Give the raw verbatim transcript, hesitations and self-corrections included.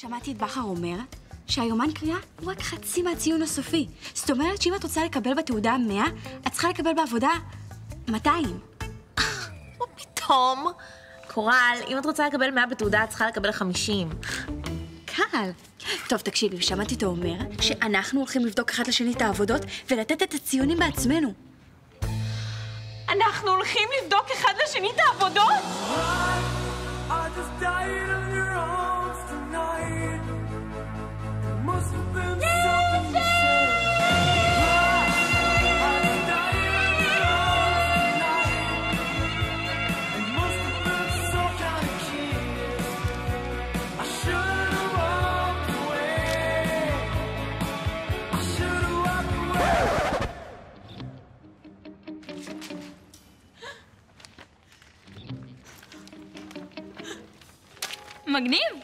שמעתי את בכר אומר שהיומן קריאה הוא רק חצי מהציון הסופי. זאת אומרת שאם את רוצה לקבל בתעודה מאה, את צריכה לקבל בעבודה מאתיים. מה פתאום? קורל, אם את רוצה לקבל מאה בתעודה, את צריכה לקבל חמישים. קל. טוב, תקשיבי, שמעתי אותו אומר שאנחנו הולכים לבדוק אחד לשני את העבודות ולתת את הציונים בעצמנו. אנחנו הולכים לבדוק אחד לשני את העבודות? מגניב!